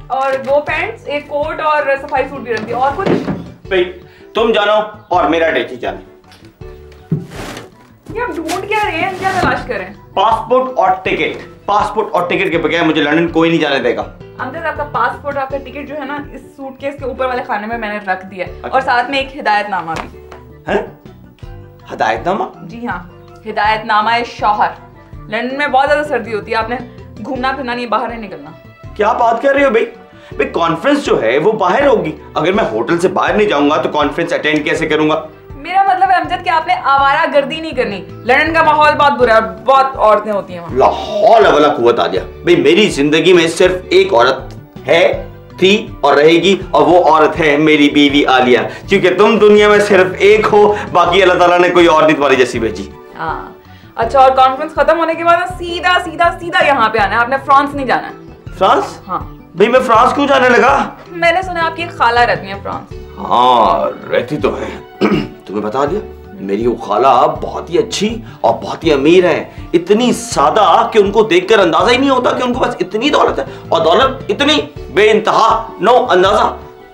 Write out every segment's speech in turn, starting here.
और 2 पैंट्स, एक कोट और सफाई सूट भी रख दिया। और कुछ भाई तुम जानो और मेरा अटैची जाने। ये आप ढूंढ क्या रहे हैं, क्या तलाश कर रहे हैं? पासपोर्ट और टिकट। पासपोर्ट और टिकट के बगैर मुझे लंदन कोई नहीं जाने देगा। अमजद, आपका पासपोर्ट, आपका टिकट जो है ना, इस सूटकेस के ऊपर वाले खाने में मैंने रख दिया है। और साथ में एक हिदायतनामा भी है। हिदायतनामा? जी हाँ, हिदायतनामा है शौहर। लंदन में बहुत ज्यादा सर्दी होती है, आपने घूमना फिरना नहीं, बाहर नहीं निकलना। क्या बात कर रही हो भाई? भाई कॉन्फ्रेंस जो है वो बाहर होगी। अगर मैं होटल से बाहर नहीं जाऊंगा तो कॉन्फ्रेंस अटेंड कैसे करूंगा? मेरा मतलब है अमजद कि आपने आवारा गर्दी नहीं करनी। लंदन का माहौल बहुत बुरा है, बहुत औरतें होती हैं वहाँ। लाहौल वाला कुव्वत आ गया। भाई मेरी जिंदगी में सिर्फ एक औरत है, थी और रहेगी, और वो औरत है मेरी बीवी आलिया। क्योंकि तुम दुनिया में सिर्फ एक हो, बाकी अल्लाह ताला ने कोई और नहीं तुम्हारी जैसी भेजी। हाँ अच्छा, और कॉन्फ्रेंस खत्म होने के बाद ना सीधा सीधा सीधा यहाँ पे आना है। आपने फ्रांस नहीं जाना है। फ्रांस? हाँ भाई मैं फ्रांस क्यों जाने लगा? मैंने सुना आपकी खाला रहती है फ्रांस। हाँ रहती तो है। तुम्हें बता दिया, मेरी वो खाला बहुत ही अच्छी और बहुत ही अमीर है। इतनी सादा कि उनको देखकर अंदाजा ही नहीं होता कि उनको बस इतनी दौलत है, और दौलत इतनी बेइंतहा, नो अंदाजा।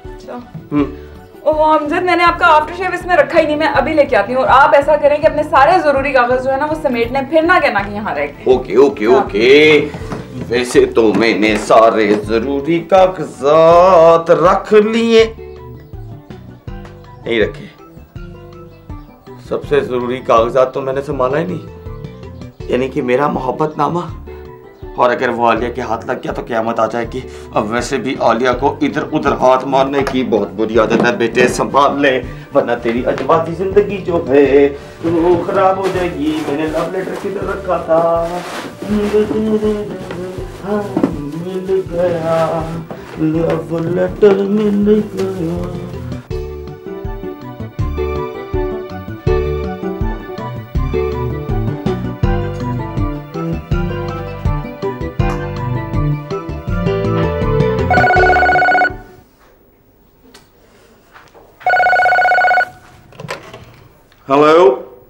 ओह अमजद, मैंने आपका आफ्टर शेव इसमें रखा ही नहीं, मैं अभी लेके आती हूँ। और आप ऐसा करें कि अपने सारे जरूरी कागज जो है ना वो समेट लें, फिर ना कहना कि यहाँ रह गए। Okay okay okay. वैसे तो मैंने सारे जरूरी कागजात रख लिए, नहीं रखे। सबसे जरूरी कागजात तो मैंने संभाला ही नहीं, यानी कि मेरा मोहब्बतनामा। और अगर वो आलिया के हाथ लग गया तो क़यामत आ जाएगी। अब वैसे भी आलिया को इधर उधर हाथ मारने की बहुत बुरी आदत है बेटे, संभाल ले वरना तेरी अजवाती जिंदगी जो है वो खराब हो जाएगी। मैंने लव लेटर किधर रखा था? मिल गया, लव लेटर मिल गया। हेलो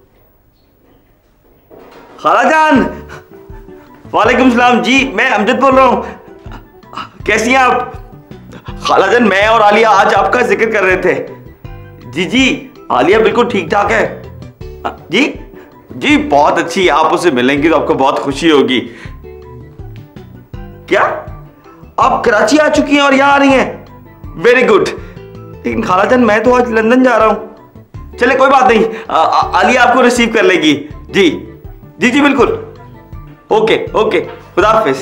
खाला जान। वालेकुम सलाम जी, मैं अमजद बोल रहा हूँ। कैसी हैं आप? खाला जान मैं और आलिया आज आपका जिक्र कर रहे थे। जी जी आलिया बिल्कुल ठीक ठाक है। जी जी बहुत अच्छी। आप उससे मिलेंगी तो आपको बहुत खुशी होगी। क्या आप कराची आ चुकी हैं और यहाँ आ रही हैं? Very good. लेकिन खाला जान मैं तो आज लंदन जा रहा हूँ। चले कोई बात नहीं, आलिया आपको रिसीव कर लेगी। जी जी जी बिल्कुल। ओके ओके, खुदा हाफिज।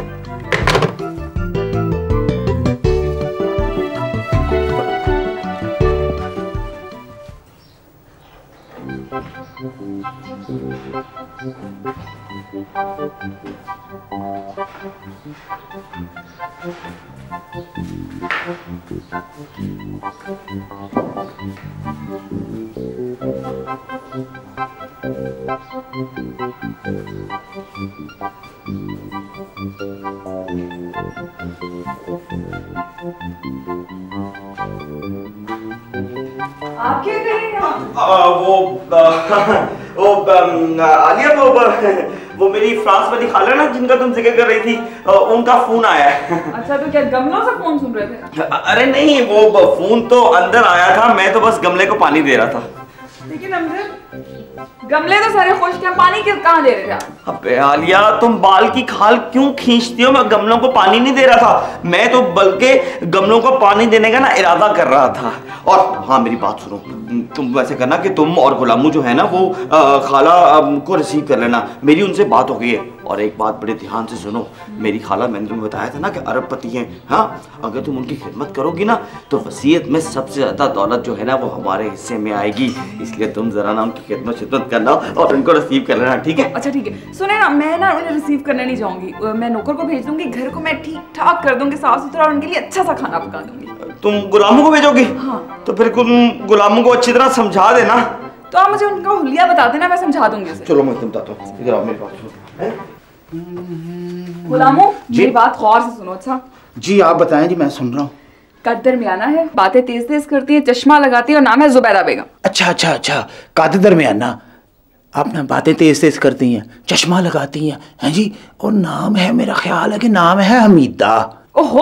आप क्या कर रहे हैं? आलिया वो मेरी फ्रांस वाली खाला ना जिनका तुम जिक्र कर रही थी, उनका फोन आया है। अच्छा तो क्या गमलों से फोन सुन रहे थे? अरे नहीं, वो फोन तो अंदर आया था, मैं तो बस गमले को पानी दे रहा था। लेकिन अमजद गमले तो सारे खुश थे, पानी कहाँ दे रहे थे आप? अबे आलिया तुम बाल की खाल क्यों खींचती हो? मैं गमलों को पानी नहीं दे रहा था, मैं तो बल्कि गमलों को पानी देने का ना इरादा कर रहा था। और हाँ मेरी बात सुनो, तुम वैसे करना कि तुम और गुलामू जो है ना वो खाला को रिसीव कर लेना। मेरी उनसे बात हो गई है। और एक बात बड़े ध्यान से सुनो, मेरी खाला मैंने तुम्हें बताया था ना कि अरबपति हैं। हाँ अगर तुम उनकी खिदमत करोगी ना तो वसीयत में सबसे ज्यादा दौलत जो है ना वो हमारे हिस्से में आएगी। इसलिए तुम जरा ना उनकी खिदमत करना और उनको रिसीव कर लेना, ठीक है? अच्छा ठीक है। सुने ना, मैं ना उन्हें रिसीव करने नहीं जाऊंगी, मैं नौकर को भेज दूंगी, घर को मैं ठीक ठाक कर दूंगी, साफ सुथरा, और उनके लिए अच्छा सा खाना पका दूंगी। तुम गुलामों को भेजोगी? हाँ। तो फिर तुम गुलामों को अच्छी तरह समझा देना। तो आप मुझे उनका हुलिया बता देना, मैं समझा दूंगी उसे। चलो मैं तुम बताता हूँ, इधर आओ मेरी बात सुनो। गुलामो मेरी बात गौर से सुनो। अच्छा जी आप बताएं जी, मैं सुन रहा हूँ। कद दरमियाना है, बातें तेज तेज करती है, चश्मा लगाती है और नाम है जुबैदा बेगम। अच्छा अच्छा अच्छा, कद दरमियाना, आप ना बातें तेज तेज करती हैं, चश्मा लगाती हैं, हैं जी, और नाम है, मेरा ख्याल है कि नाम है हमीदा। ओहो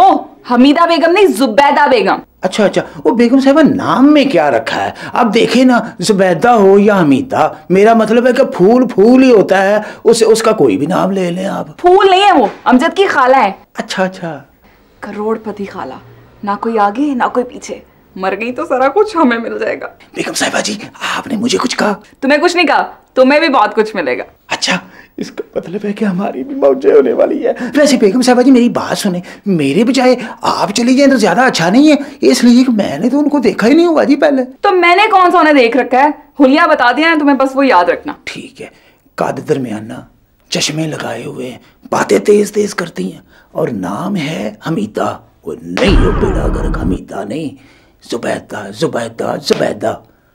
हमीदा बेगम नहीं, जुबैदा बेगम। अच्छा अच्छा, वो बेगम साहिबा नाम में क्या रखा है? अब देखे ना, जुबैदा हो या हमीदा, मेरा मतलब है कि फूल फूल ही होता है, उसे उसका कोई भी नाम ले लें आप। फूल नहीं है वो, अमजद की खाला है। अच्छा अच्छा, करोड़पति खाला, ना कोई आगे ना कोई पीछे, मर गई तो सारा कुछ हमें मिल जाएगा। बेगम साहिबा जी, आपने मुझे कुछ कहा? तुम्हें कुछ नहीं कहा, तुम्हें भी बहुत कुछ मिलेगा। अच्छा, इसका मतलब है कि हमारी भी मौजें होने वाली है। वैसे बेगम साहिबा जी, मेरी बात सुने, मेरे बजाय आप चली जाए तो ज्यादा अच्छा नहीं है, इसलिए कि मैंने तो उनको देखा ही नहीं हुआ जी पहले। तो मैंने कौन सा उन्हें देख रखा है, हुलिया बता दिया है तुम्हें, बस वो याद रखना। ठीक है। कद दरमियाना, चश्मे लगाए हुए, बातें तेज तेज करती हैं, और नाम है हमीदा। वो नहीं हो बेड़ा गर्क, हमीदा नहीं, जुबैदा जुबैदा जुबैदा।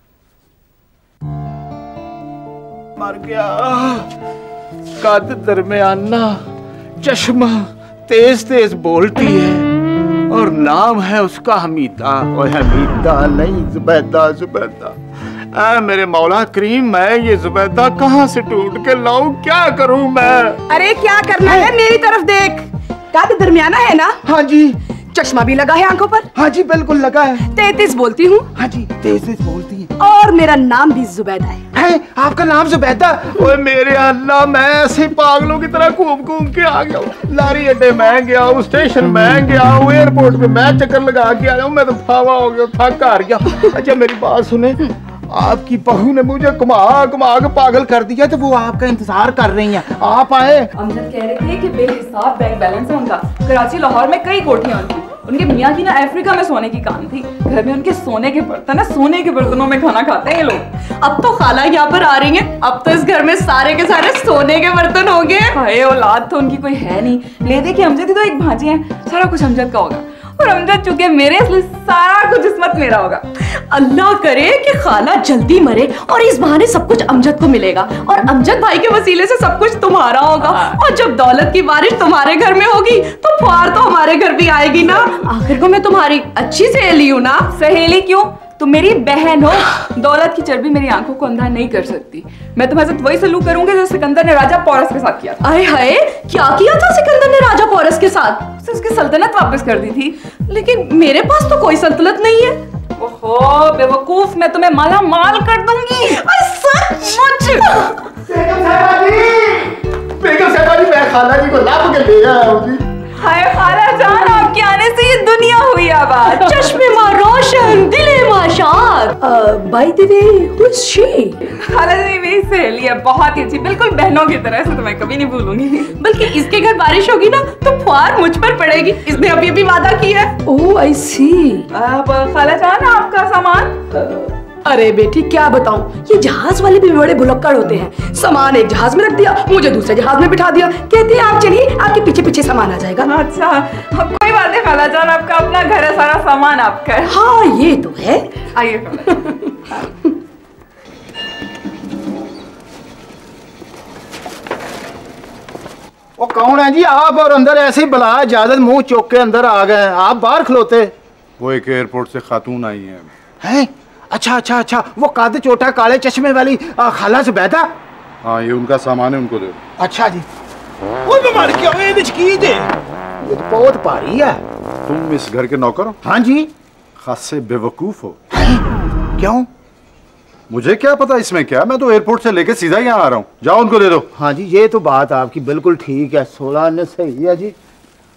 मर गया। कद दरमियाना, चश्मा, तेज तेज बोलती है, और नाम है उसका हमीदा। और हमीदा नहीं, जुबैदा जुबैदा। आ मेरे मौला करीम, मैं ये जुबैदा कहाँ से ढूंढ के लाऊं? क्या करूं मैं? अरे क्या करना है, मेरी तरफ देख। कद दरमियाना है ना? हाँ जी। चश्मा भी लगा है आंखों पर? हाँ जी, बिल्कुल लगा है। तेज बोलती हूँ? हाँ जी, तेज तेज बोलती है। और मेरा नाम भी जुबैदा है। आपका नाम जुबैदा? ओए मेरे अल्लाह, मैं ऐसे पागलों की तरह घूम घूम के आ गया हूँ। लारी अड्डे मैं गया हूँ, स्टेशन मैं गया हूँ, एयरपोर्ट पे मैं चक्कर लगा के आया हूँ। मैं तो फावा हो गया, थक हार गया। अच्छा मेरी बात सुने, आपकी बहू ने मुझे घुमा घुमा के पागल कर दिया, तो वो आपका इंतजार कर रही हैं, आप आए। अमजद कह रहे थे कि बेहिसाब बैंक बैलेंस है उनका, कराची लाहौर में कई कोठियां उनकी। उनके मियाँ की ना अफ्रीका में सोने की कान थी, घर में उनके सोने के बर्तन है, सोने के बर्तनों में खाना खाते हैं ये लोग। अब तो खाला यहाँ पर आ रही है, अब तो इस घर में सारे के सारे सोने के बर्तन हो गए। हाय, औलाद तो उनकी कोई है नहीं, ले दे कि अमजद ही तो एक भांजी है, सारा कुछ अमजद का होगा। और अमजद चुके मेरे, इसलिए सारा कुछ किस्मत मेरा होगा। अल्लाह करे कि खाला जल्दी मरे और इस बहाने सब कुछ अमजद को मिलेगा, और अमजद भाई के वसीले से सब कुछ तुम्हारा होगा। और जब दौलत की बारिश तुम्हारे घर में होगी तो फुहार तो हमारे घर भी आएगी ना। आखिर को मैं तुम्हारी अच्छी सहेली हूँ ना। सहेली क्यों, तुम मेरी बहन हो। दौलत की चर्बी मेरी आंखों को अंधा नहीं कर सकती। मैं तुम्हारे साथ वही सलूक करूंगी जो सिकंदर ने राजा पोरस के साथ किया था। आए हाय, क्या किया था सिकंदर ने राजा पोरस के साथ? उसने उसकी सल्तनत वापस कर दी थी। लेकिन मेरे पास तो कोई सल्तनत नहीं है। ओहो बेवकूफ, मैं तुम्हें माला माल कर दूंगी। सचमुच? बेगम साहिबा जी, मैं खाला जी को लाभ के ले आया हूँ जी। हाय खाला जान, आपके आने से ये दुनिया हुई आबाद। चश्मे मां रोशन, दिले मां शाद। By the way, who is she? खाला जी मेरी सहेली है, बहुत ही अच्छी, बिल्कुल बहनों की तरह से, तो मैं कभी नहीं भूलूंगी। बल्कि इसके घर बारिश होगी ना तो फुहार मुझ पर पड़ेगी, इसने अभी अभी वादा किया है। ओह आई सी। अब खाला जान, आपका सामान। अरे बेटी क्या बताऊं, ये जहाज वाले भी बड़े भुलक्कड़ होते हैं। सामान एक जहाज में रख दिया, मुझे दूसरे जहाज में बिठा दिया, कहते हैं आप चलिए, आपके पीछे पीछे सामान आ जाएगा। अच्छा, अब कोई बात नहीं खाला जान, आपका अपना घर है, सारा सामान आपका है। हाँ ये तो है। आइए खाला। वो कौन है जी आप? और अंदर ऐसे ही बुलाया, इजाजत मुंह चौक के अंदर आ गए, आप बाहर खलोते। वो एक एयरपोर्ट से खातून आई हैं? अच्छा अच्छा अच्छा, वो काद चोटा काले चश्मे वाली खाला जुबैदा? हाँ, ये उनका सामान है, उनको दे। अच्छा जी। वो बीमार क्यों है? ये तो बहुत भारी है। तुम इस घर के नौकर हो? हाँ जी। खासे बेवकूफ हो। क्यों? मुझे क्या पता इसमें क्या, मैं तो एयरपोर्ट से लेके सीधा यहाँ आ रहा हूँ। जाओ उनको दे दो। हाँ जी, ये तो बात आपकी बिल्कुल ठीक है, 16 ने सही है जी।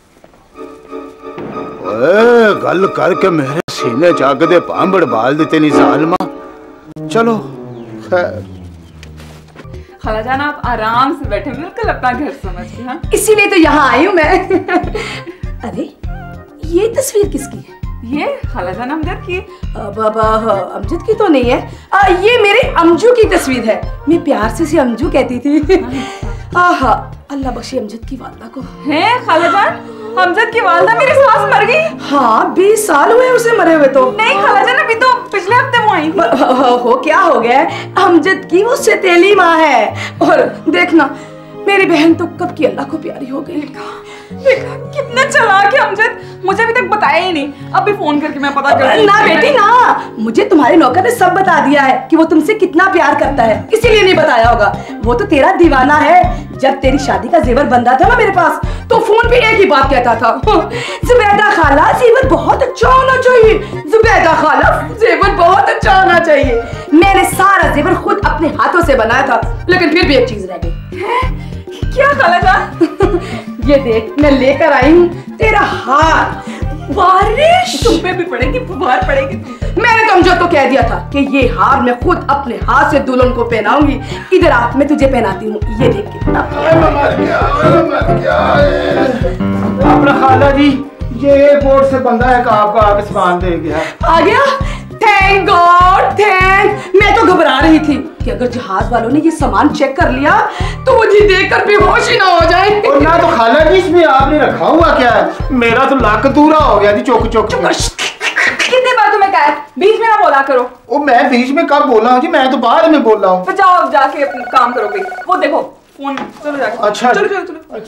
गल करके मेरे सीने जाग दे पांबड़ बाल देते नहीं जालमा। चलो खैर। खाला जान आप आराम से बैठे, बिल्कुल अपना घर समझ के। हाँ, इसीलिए तो यहाँ आई हूँ मैं। अरे ये तस्वीर किसकी है? ये खाला जान अमजद की। अमजद की तो नहीं है, ये मेरे अमजू की तस्वीर है। मैं प्यार से इसे अमजू कहती थी। आहा, अल्लाह बख्शे अमजद की वालदा को। है खाला जान, अमजद की वालदा मेरी सास मर गई। हाँ 20 साल हुए उसे मरे हुए तो। नहीं खाला जान, अभी तो पिछले हफ्ते वो आई थी। हो क्या हो गया? अमजद की वो सौतेली माँ है। और देखना मेरी बहन तो कब की अल्लाह को प्यारी हो गई। देखा कितना चालाक है अमजद, मुझे अभी तक बताया बताया ही नहीं। अब भी फोन करके मैं पता कर ना बेटी ना, मुझे तुम्हारे नौकर ने सब बता दिया है कि वो तुमसे कितना प्यार करता है, इसीलिए नहीं बताया होगा। वो तो तेरा दीवाना है। जब तेरी शादी का जेवर बंधा था ना मेरे पास, तो फोन पे एक ही बात कहता था, जुबैदा खाला जेवर बहुत अच्छा होना चाहिए, जुबैदा खाला जेवर बहुत अच्छा होना चाहिए। मैंने सारा जेवर खुद अपने हाथों से बनाया था, लेकिन फिर भी एक चीज रह गई। क्या खाला जान? ये देख, मैं लेकर आई हूँ तेरा हार। बारिश तुम पे भी पड़ेगी, फुहार पड़ेगी। मैंने तो अमजद को कह दिया था कि ये हार मैं खुद अपने हाथ से दुल्हन को पहनाऊंगी। इधर आ, मैं तुझे पहनाती हूँ। ये देख कितना अपना खाला जी, ये एयरपोर्ट से बंदा है, आपका आगे सामान दे गया। आ गया। Thank God, thank. मैं तो घबरा रही थी कि अगर जहाज वालों ने ये सामान चेक कर लिया तो मुझे देखकर बेहोश ही ना हो जाए। और ना तो खाला जी, इसमें आपने रखा हुआ क्या है? मेरा तो लाख दूरा हो गया जी। चौक चौक कितनी बार तुम्हें कहा है बीच में ना बोला करो। ओ, मैं बीच में कब बोला हूँ जी? मैं तो बाद में बोल रहा हूँ। तो जाओ जाके अपना काम करो भाई। वो देखो फोन, चलो जाके। अच्छा चलो चलो चलो।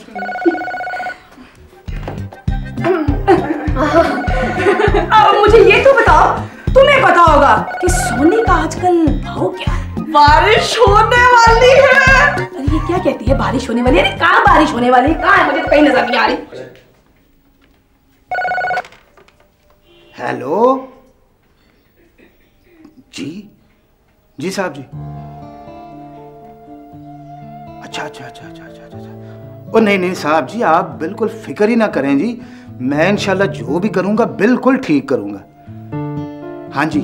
अब मुझे ये तो बताओ, तुम्हें पता होगा कि सोने का आजकल भाव क्या है? बारिश होने वाली है। अरे ये क्या कहती है बारिश होने वाली है? अरे कहाँ बारिश होने वाली है? कहाँ है? मुझे तो कहीं नजर नहीं आ रही। हेलो जी, जी साहब जी। अच्छा अच्छा अच्छा अच्छा अच्छा अच्छा। ओ नहीं नहीं साहब जी, आप बिल्कुल फिक्र ही ना करें जी। मैं इंशाल्लाह जो भी करूंगा बिल्कुल ठीक करूंगा। हाँ जी,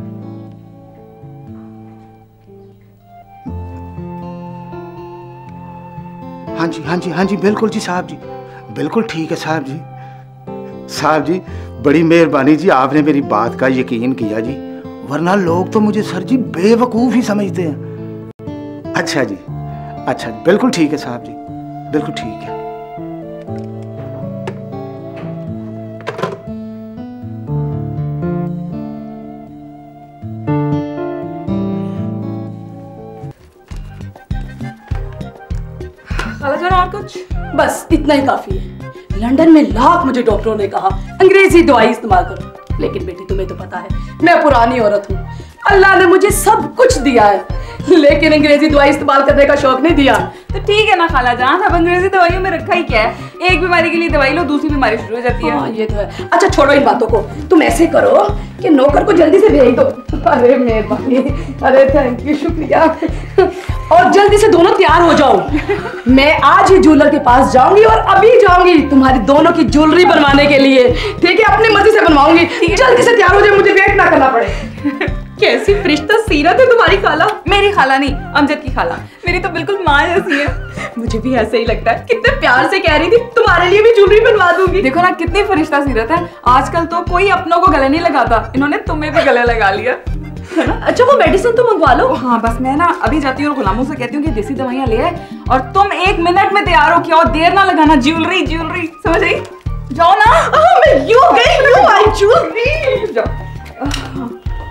हाँ जी, हाँ जी, हाँ जी, बिल्कुल जी साहब जी, बिल्कुल ठीक है साहब जी। साहब जी बड़ी मेहरबानी जी, आपने मेरी बात का यकीन किया जी, वरना लोग तो मुझे सर जी बेवकूफ ही समझते हैं। अच्छा जी, अच्छा, बिल्कुल ठीक है साहब जी, बिल्कुल ठीक है। और कुछ? बस इतना ही काफी है। लंदन में लाख मुझे डॉक्टरों ने कहा अंग्रेजी दवाई इस्तेमाल करो, लेकिन बेटी तुम्हें तो पता है मैं पुरानी औरत हूँ। अल्लाह ने मुझे सब कुछ दिया है, लेकिन अंग्रेजी दवाई इस्तेमाल करने का शौक नहीं दिया। तो ठीक है ना खाला जान, अब अंग्रेजी दवाइयों में रखा ही क्या है? एक बीमारी के लिए दवाई लो, दूसरी बीमारी शुरू हो जाती है। हाँ, ये तो है। अच्छा छोड़ो इन बातों को, तुम ऐसे करो कि नौकर को जल्दी से भेज दो। अरे मेहरबानी, अरे थैंक यू, शुक्रिया। और जल्दी से दोनों तैयार हो जाओ। मैं आज ही ज्वेलर के पास जाऊंगी और अभी जाऊंगी तुम्हारी दोनों की ज्वेलरी बनवाने के लिए। ठीक है, अपनी मर्जी से बनवाऊंगी। जल्दी से तैयार हो जाए, मुझे वेट ना करना पड़े। कैसी फरिश्ता सीरत है तुम्हारी खाला। मेरी खाला नहीं, अमजद की खाला। मेरी तो बिल्कुल माँ जैसी है। मुझे भी ऐसे ही लगता है। कितने प्यार से कह रही थी तुम्हारे लिए भी ज्वेलरी बनवा दूंगी। देखो ना कितनी फरिश्ता सीरत है। आजकल तो कोई अपनों को गले नहीं लगाता, इन्होंने तुम्हें भी गले लगा लिया। अच्छा वो मेडिसिन तो मंगवा लो। हाँ बस मैं ना अभी जाती हूँ और गुलामों से कहती हूँ कि देसी दवाइयाँ ले आए, और तुम 1 मिनट में तैयार हो क्या, और देर ना लगाना। ज्वेलरी ज्वेलरी समझ आई? जाओ ना। मैं यूं गई, यूं आई ज्वेलरी। जाओ।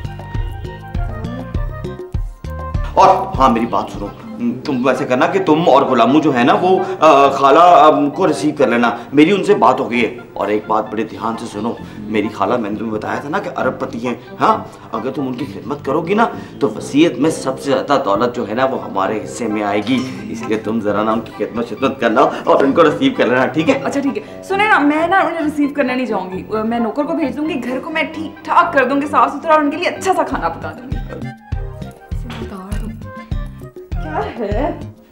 और हाँ मेरी बात सुनो, तुम वैसे करना कि तुम और गुलामू जो है ना वो खाला को रिसीव कर लेना। मेरी उनसे बात हो गई है। और एक बात बड़े ध्यान से सुनो, मेरी खाला, मैंने तुम्हें बताया था ना कि अरबपति हैं। हाँ, अगर तुम उनकी खिदमत करोगी ना तो वसीयत में सबसे ज्यादा दौलत जो है ना वो हमारे हिस्से में आएगी। इसलिए तुम जरा ना उनकी खिदमत करना और उनको रिसीव कर लेना, ठीक है? अच्छा ठीक है। सुने ना, मैं ना उन्हें रिसीव करने नहीं जाऊंगी, मैं नौकर को भेज दूंगी। घर को मैं ठीक ठाक कर दूंगी, साफ सुथरा, और उनके लिए अच्छा सा खाना पका दूंगी। क्या है?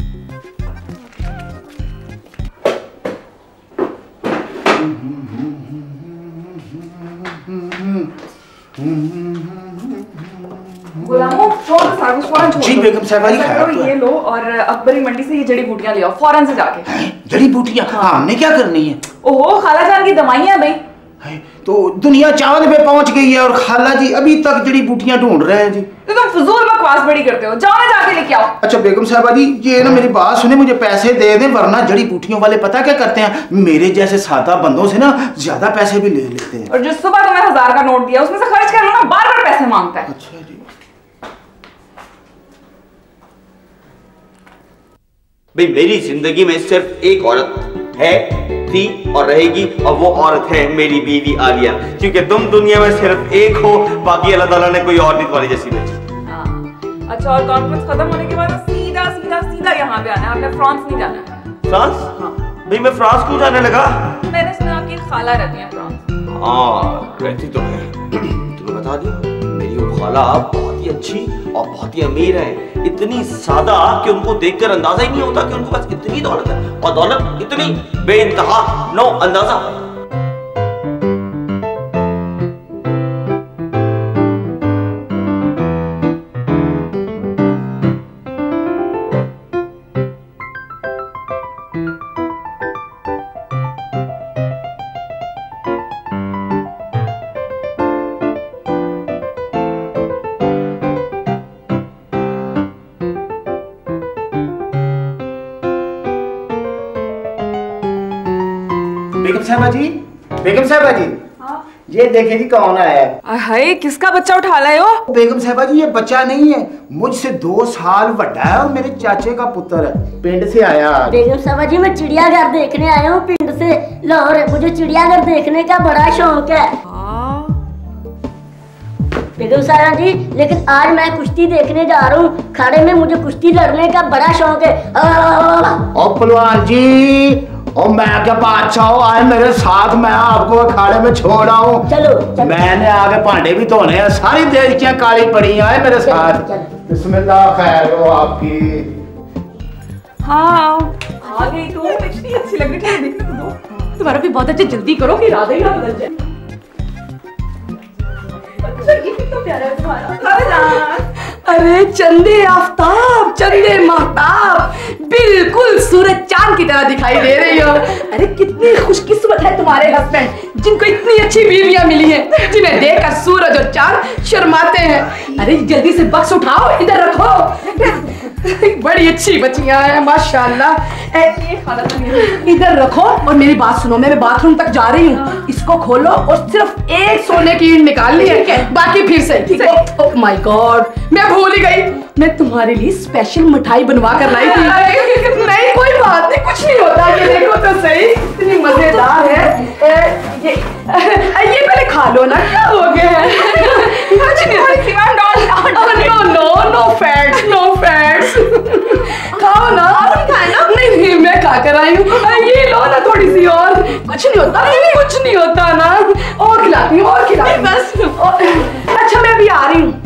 गुलामों छोड़ सारा कुछ छोड़। जी बेगम साहिबा जी, ये लो और अकबरी मंडी से ये जड़ी बूटियां ले आओ फौरन से जाके। जड़ी बूटियां? हाँ, हमने क्या करनी है? ओहो, खाला जान की दवाइयां भाई। तो दुनिया चांद पे पहुंच गई है और खाला जी अभी तक जड़ी बूटियां ढूंढ रहे हैं जी। तो तुम फजूल बकवास बड़ी करते हो, जाओ ना जाके लेके आओ। अच्छा बेगम साहिबा जी, ये ना मेरी बात सुने, मुझे पैसे दे दें, वरना जड़ी बूटियों वाले पता क्या करते हैं, मेरे जैसे सादा बंदों से ना ज्यादा पैसे भी ले लेते हैं। और जो सुबह तुम्हें 1000 का नोट दिया उसमें से खर्च कर लो ना, बार बार पैसे मांगता है। अच्छा जी। भाई मेरी जिंदगी में सिर्फ एक औरत है थी और रहेगी, और वो औरत है मेरी बीवी आलिया, क्योंकि तुम दुनिया में सिर्फ एक हो, बाकी अल्लाह ताला ने कोई और नहीं तुम्हारी जैसी भेजी। अच्छा, और कॉन्फ्रेंस खत्म होने के बाद सीधा सीधा सीधा यहाँ पे आना है, आपने फ्रांस नहीं जाना है। फ्रांस? हाँ। भाई मैं फ्रांस क्यों जाने लगा? मैंने सुना आपकी खाला रहती है फ्रांस। हाँ रहती तो है। तुम्हें बता दूं, मेरी वो खाला बहुत ही अच्छी और बहुत ही अमीर है, इतनी सादा कि उनको देखकर अंदाजा ही नहीं होता कि उनको बस इतनी दौलत है, और दौलत इतनी बेइंतहा, नो अंदाजा। बेगम साहबा जी, बेगम साहबा जी। हाँ? ये देखे जी कौन आया है। हाय, किसका बच्चा उठा लाए हो? बेगम साहबा जी, ये बच्चा नहीं है, मुझसे 2 साल बड़ा है और मेरे चाचे का पुत्र है, पिंड से आया। बेगम साहबा जी, मैं चिड़ियाघर देखने आया हूँ पिंड से लाहौर। मुझे चिड़ियाघर देखने का बड़ा शौक है। बेगम साहबा जी, लेकिन आज मैं कुश्ती देखने जा रहा हूँ, खाड़े में मुझे कुश्ती लड़ने का बड़ा शौक है। और पहलवान जी, और मैं क्या बादशाह आए मेरे साथ, मैं आपको अखाड़े में छोड़ आऊं। चलो, मैंने आगे भांडे भी धोने हैं, सारी देशकियां काली पड़ी हैं मेरे साथ। बिस्मिल्लाह, खैर हो आपकी। हाँ आ गई तू, इतनी अच्छी लग रही है, देखने को दो। तुम्हारा भी बहुत अच्छा, जल्दी करो कि राधा ही ना बदल जाए। अच्छा, ये कितना प्यारा है तुम्हारा। अरे चंदे आफ्ताब, चंदे महताब, बिल्कुल सूरज चांद की तरह दिखाई दे रही हो। अरे कितनी खुशकिस्मत है तुम्हारे हस्बैंड, जिनको इतनी अच्छी बीवियां मिली हैं, जिन्हें देखकर सूरज और चांद शर्माते हैं। अरे जल्दी से बक्स उठाओ, इधर रखो। बड़ी अच्छी बच्चियां हैं माशाल्लाह। ये खाना इधर रखो और मेरी बात सुनो, मैं बाथरूम तक जा रही हूँ, इसको खोलो और सिर्फ एक सोने की ईंट निकालनी है, बाकी फिर से। ओह माय गॉड, मैं भूल ही गई, मैं तुम्हारे लिए स्पेशल मिठाई बनवा कर लाई थी। नहीं कोई बात नहीं, कुछ नहीं होता, ये देखो तो सही, इतनी मजेदार है। ये पहले खा लो ना, क्या हो गया? No fats, no fats. खाओ ना। नहीं, मैं खा कर आई हूँ, ये लो ना थोड़ी सी और। कुछ नहीं होता, कुछ नहीं होता ना, और खिलाती हूँ, और खिलाती बस। अच्छा मैं अभी आ रही हूँ।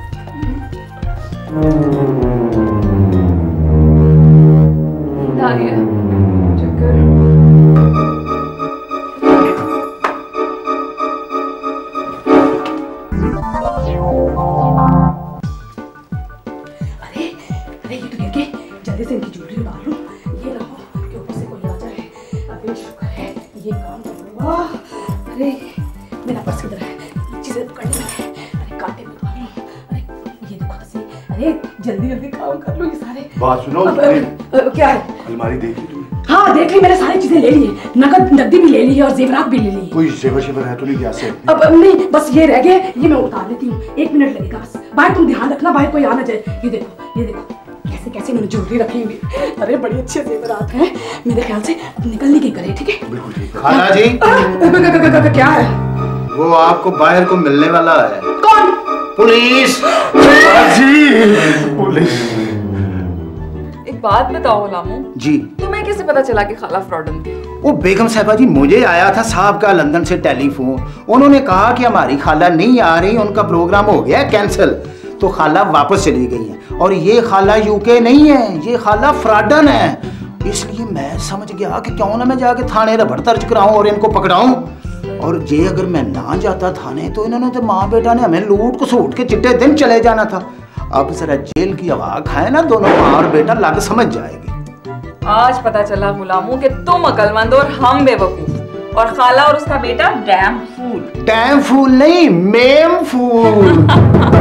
जल्दी से इनकी ज्वेलरी उतार लूं, ये ना हो कि ऊपर से कोई आ जाए। अबे शुक्र है ये काम करूंगा। अरे मेरा पर्स किधर है, चीजें पकड़नी है। अरे कांटे में उतार लूं। अरे ये देखो तसी, अरे जल्दी जल्दी काम कर लो ये सारे। बात सुनो, क्या है? अलमारी देख ली तुमने? हाँ देख ली, मैंने सारी चीजें ले ली है, नकदी भी ले ली है और जेवरात भी ले ली है। कोई जेवर शेवर है तो नहीं क्या से? अब नहीं, बस ये रह गए, ये मैं उतार लेती हूँ, 1 मिनट लगेगा बस। भाई तुम ध्यान रखना, भाई कोई आ ना जाए। ये देखो, ये देखो कैसे कैसे मैंने ज्वेलरी रखी हुई। अरे बड़ी अच्छे जेवरात हैं, मेरे ख्याल से अब निकलने की करे। ठीक है बिल्कुल ठीक है। खाला जी, क्या है? वो आपको बाहर को मिलने वाला है। कौन? पुलिस जी, पुलिस। एक बात बताओ गुलामो जी, तुम्हें कैसे पता चला कि खाला फ्रॉडन थी? वो बेगम साहबा जी, मुझे आया था साहब का लंदन से टेलीफोन, उन्होंने कहा कि हमारी खाला नहीं आ रही, उनका प्रोग्राम हो गया कैंसिल, तो खाला वापस चली गई है। और ये खाला यूके नहीं है, ये खाला फ्रॉडन है। इसलिए मैं समझ गया कि क्यों ना मैं जाके थाने रबड़ दर्ज कराऊं और इनको पकड़ाऊं। और ये अगर मैं ना जाता थाने तो इन्होंने तो माँ बेटा ने हमें लूट खसूट के चिट्टे दिन चले जाना था। अब जरा जेल की हवा खाए ना, दोनों माँ और बेटा लग समझ जाएगी। आज पता चला गुलामो कि तुम अकलमंद और हम बेवकूफ, और खाला और उसका बेटा डैम फूल। डैम फूल नहीं, मेम फूल।